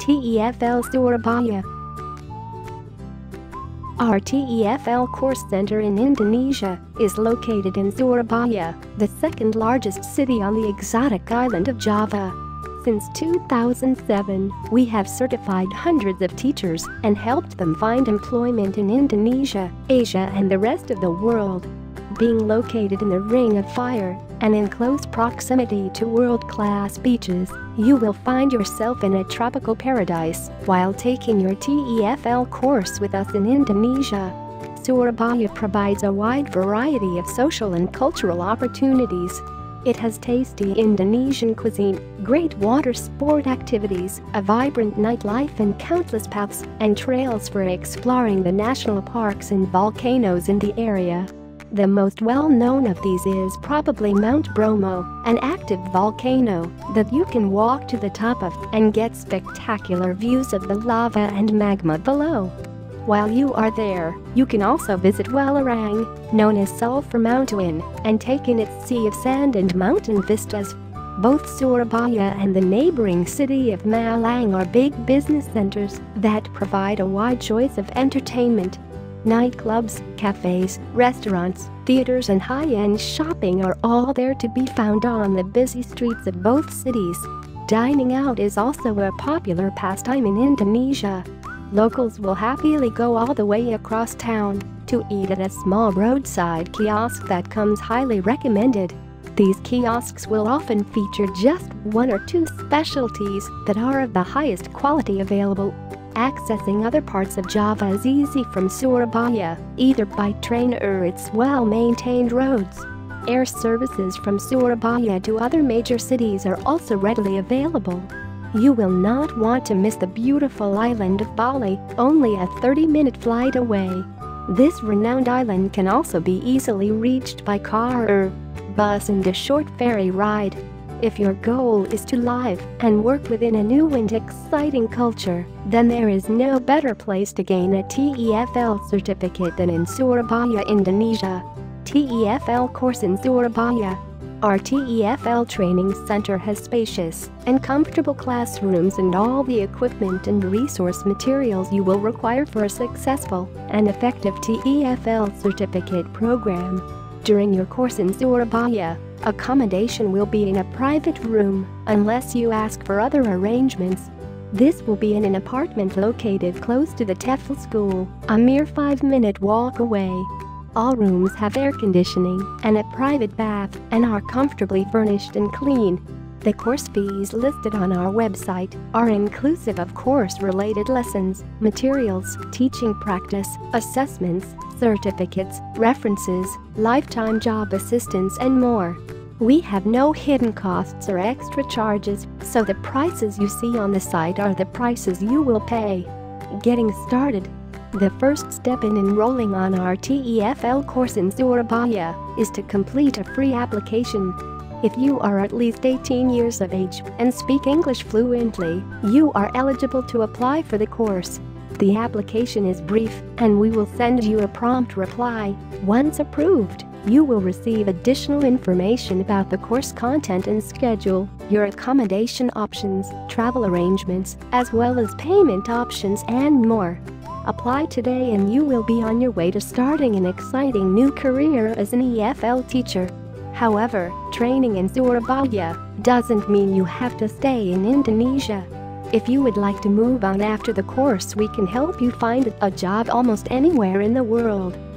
TEFL Surabaya. Our TEFL Course Center in Indonesia is located in Surabaya, the second largest city on the exotic island of Java. Since 2007, we have certified hundreds of teachers and helped them find employment in Indonesia, Asia and the rest of the world. Being located in the Ring of Fire and in close proximity to world-class beaches, you will find yourself in a tropical paradise while taking your TEFL course with us in Indonesia. Surabaya provides a wide variety of social and cultural opportunities. It has tasty Indonesian cuisine, great water sport activities, a vibrant nightlife and countless paths and trails for exploring the national parks and volcanoes in the area. The most well-known of these is probably Mount Bromo, an active volcano that you can walk to the top of and get spectacular views of the lava and magma below. While you are there, you can also visit Welirang, known as Sulphur Mountain, and take in its sea of sand and mountain vistas. Both Surabaya and the neighboring city of Malang are big business centers that provide a wide choice of entertainment. Nightclubs, cafes, restaurants, theaters and high-end shopping are all there to be found on the busy streets of both cities. Dining out is also a popular pastime in Indonesia. Locals will happily go all the way across town to eat at a small roadside kiosk that comes highly recommended. These kiosks will often feature just one or two specialties that are of the highest quality available. Accessing other parts of Java is easy from Surabaya, either by train or its well-maintained roads. Air services from Surabaya to other major cities are also readily available. You will not want to miss the beautiful island of Bali, only a 30-minute flight away. This renowned island can also be easily reached by car or bus and a short ferry ride. If your goal is to live and work within a new and exciting culture, then there is no better place to gain a TEFL certificate than in Surabaya, Indonesia. TEFL course in Surabaya. Our TEFL training center has spacious and comfortable classrooms and all the equipment and resource materials you will require for a successful and effective TEFL certificate program. During your course in Surabaya, accommodation will be in a private room unless you ask for other arrangements. This will be in an apartment located close to the TEFL school, a mere 5-minute walk away. All rooms have air conditioning and a private bath and are comfortably furnished and clean. The course fees listed on our website are inclusive of course-related lessons, materials, teaching practice, assessments, certificates, references, lifetime job assistance and more. We have no hidden costs or extra charges, so the prices you see on the site are the prices you will pay. Getting started. The first step in enrolling on our TEFL course in Surabaya is to complete a free application. If you are at least 18 years of age and speak English fluently, you are eligible to apply for the course. The application is brief and we will send you a prompt reply. Once approved, you will receive additional information about the course content and schedule, your accommodation options, travel arrangements, as well as payment options and more. Apply today and you will be on your way to starting an exciting new career as an EFL teacher. However, training in Surabaya doesn't mean you have to stay in Indonesia. If you would like to move on after the course, we can help you find a job almost anywhere in the world.